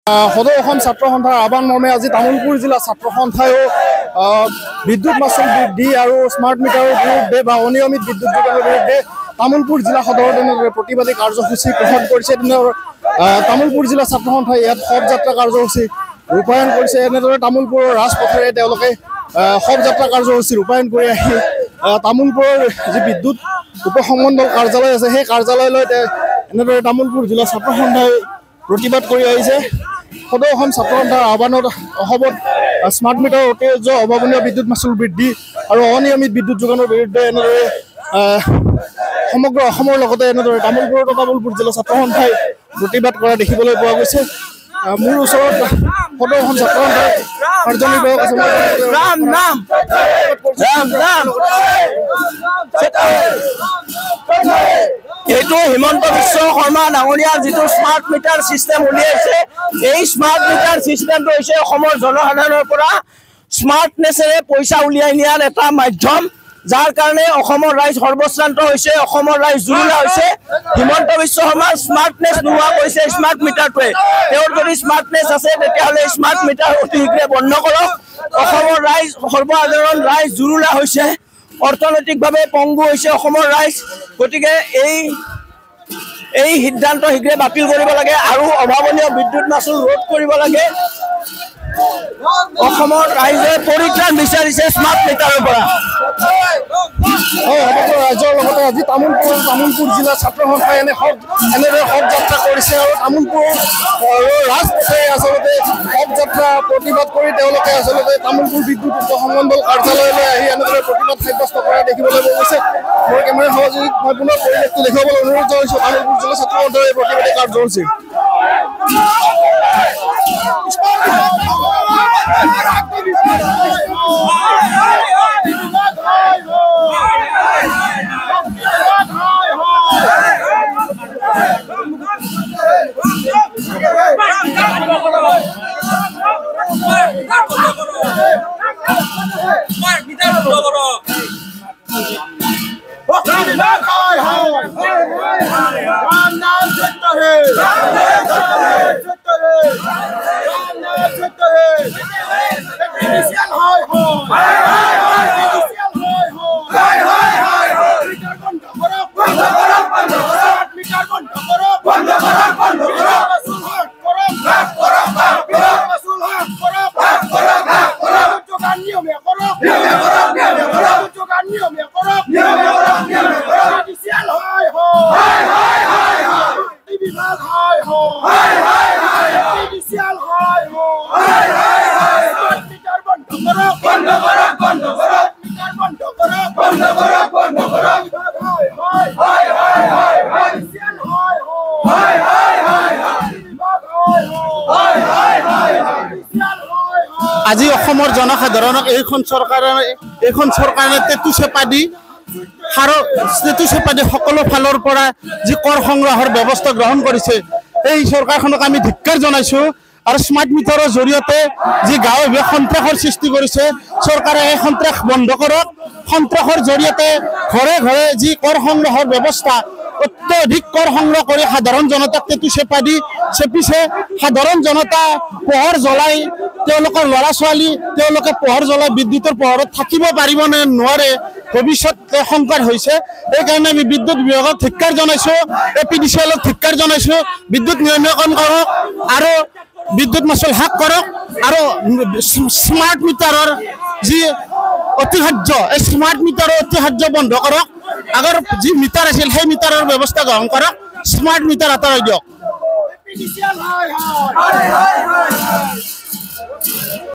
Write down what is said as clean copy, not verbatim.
সদৌ অসম ছাত্ৰ সন্থাৰ আহ্বান মৰ্মে আজি তামুলপুৰ জিলা ছাত্ৰ সন্থায়ো বিদ্যুৎ মাচুল বৃদ্ধি আৰু স্মাৰ্ট মিটাৰৰ বিৰুদ্ধে বা অনিয়মিত বিদ্যুৎ যোগানৰ বিৰুদ্ধে তামুলপুৰ জিলা সদৰত এনেদৰে প্ৰতিবাদী কাৰ্যসূচী গ্ৰহণ কৰিছে। তামুলপুৰ জিলা ছাত্ৰ সন্থাই ইয়াত শৱযাত্ৰা কাৰ্যসূচী ৰূপায়ণ কৰিছে। এনেদৰে তামুলপুৰৰ ৰাজপথেৰে তেওঁলোকে শৱযাত্ৰা কাৰ্যসূচী ৰূপায়ণ কৰি আহি তামুলপুৰৰ যি বিদ্যুৎ উপসংমণ্ডল কাৰ্যালয় আছে সেই কাৰ্যালয়লৈ এনেদৰে তামুলপুৰ জিলা ছাত্ৰ সন্থাই প্ৰতিবাদ কৰি আহিছে। সদৌ অসম ছাত্ৰ সন্থাৰ আহ্বানত অসমত স্মাৰ্ট মিটাৰ অতিৰিক্ত অভাৱনীয় বিদ্যুৎ মাচুল বৃদ্ধি আৰু অনিয়মিত বিদ্যুৎ যোগানৰ বিৰুদ্ধে এনেদৰে সমগ্ৰ অসমৰ লগতে এনেদৰে তামুলপুৰ জিলা ছাত্ৰ সন্থাই প্ৰতিবাদ কৰা দেখিবলৈ পোৱা গৈছে। মোৰ ওচৰত সদৌ অসম ছাত্ৰ সন্থাৰ কাৰ্যনিৰ্বাহক আছে। এইটো হিমন্ত বিশ্ব শৰ্মা ডাঙৰীয়া যিটো স্মাৰ্ট মিটাৰ চিষ্টেম উলিয়াইছে, এই স্মাৰ্ট মিটাৰ চিষ্টেমটো হৈছে অসমৰ জনসাধাৰণৰ পৰা স্মাৰ্টনেছেৰে পইচা উলিয়াই নিয়াৰ এটা মাধ্যম, যাৰ কাৰণে অসমৰ ৰাইজ সৰ্বশ্ৰান্ত হৈছে, অসমৰ ৰাইজ জুৰুলা হৈছে। হিমন্ত বিশ্ব শৰ্মাৰ স্মাৰ্টনেছ নোহোৱা কৰিছে স্মাৰ্ট মিটাৰটোৱে। তেওঁৰ যদি স্মাৰ্টনেছ আছে তেতিয়াহ'লে স্মাৰ্ট মিটাৰ অতি শীঘ্ৰে বন্ধ কৰক। অসমৰ ৰাইজ সৰ্বসাধাৰণ ৰাইজ জুৰুলা হৈছে, অৰ্থনৈতিকভাৱে পংগু হৈছে অসমৰ ৰাইজ। গতিকে এই সিদ্ধান্ত শীঘ্ৰে বাতিল কৰিব লাগে আৰু অভাৱনীয় বিদ্যুৎ মাচুল ৰোধ কৰিব লাগে। অসমৰ ৰাইজে পৰিত্ৰাণ বিচাৰিছে স্মাৰ্ট মিটাৰৰ পৰা। ৰাজ্যৰ লগতে আজি তামুলপুৰ জিলা ছাত্ৰ সন্থাই এনেদৰে শৱযাত্ৰা কৰিছে আৰু তামুলপুৰৰ ৰাজপথে আচলতে শৱযাত্ৰা প্ৰতিবাদ কৰি তেওঁলোকে আচলতে তামুলপুৰ বিদ্যুৎ উপসংমণ্ডল কাৰ্যালয়লৈ আহি এনেদৰে প্ৰতিবাদ সাব্যস্ত কৰা দেখিবলৈ পোৱা গৈছে। মোৰ কেমেৰা সহযোগীক মই পুনৰ পৰিৱেশটো দেখুৱাবলৈ অনুৰোধ জনাইছোঁ। তামুলপুৰ জিলা ছাত্ৰ সন্থাৰ এই প্ৰতিবাদী কাৰ্যসূচী। আজি অসমৰ জনসাধাৰণক এইখন চৰকাৰে টেটু চেপা দি সকলো ফালৰ পৰা যি কৰ সংগ্ৰহৰ ব্যৱস্থা গ্ৰহণ কৰিছে, এই চৰকাৰখনক আমি ধিক্কাৰ জনাইছোঁ। আৰু স্মাৰ্ট মিটাৰৰ জৰিয়তে যি গাঁৱে ভূঞে সন্ত্ৰাসৰ সৃষ্টি কৰিছে, চৰকাৰে এই সন্ত্ৰাস বন্ধ কৰক। সন্ত্ৰাসৰ জৰিয়তে ঘৰে ঘৰে যি কৰ সংগ্ৰহৰ ব্যৱস্থা, অত্যধিক কৰ সংগ্ৰহ কৰি সাধাৰণ জনতাক টেটু চেপিছে। সাধাৰণ জনতা পোহৰ জ্বলাই তেওঁলোকৰ ল'ৰা ছোৱালী তেওঁলোকে পোহৰ জ্বলাই বিদ্যুতৰ পোহৰত থাকিব পাৰিব নে নোৱাৰে ভৱিষ্যত সংকট হৈছে। সেইকাৰণে আমি বিদ্যুৎ বিভাগক ধিক্কাৰ জনাইছোঁ, APDCLক ধিক্কাৰ জনাইছোঁ। বিদ্যুৎ নিয়ন্ত্ৰণ কৰক আৰু বিদ্যুৎ মাচুল হ্ৰাস কৰক আৰু স্মাৰ্ট মিটাৰৰ যি অতিশাৰ্য, এই স্মাৰ্ট মিটাৰৰ অতিশাৰ্য বন্ধ কৰক। আগৰ যি মিটাৰ আছিল সেই মিটাৰৰ ব্যৱস্থা গ্ৰহণ কৰক, স্মাৰ্ট মিটাৰ আঁতৰাই দিয়ক।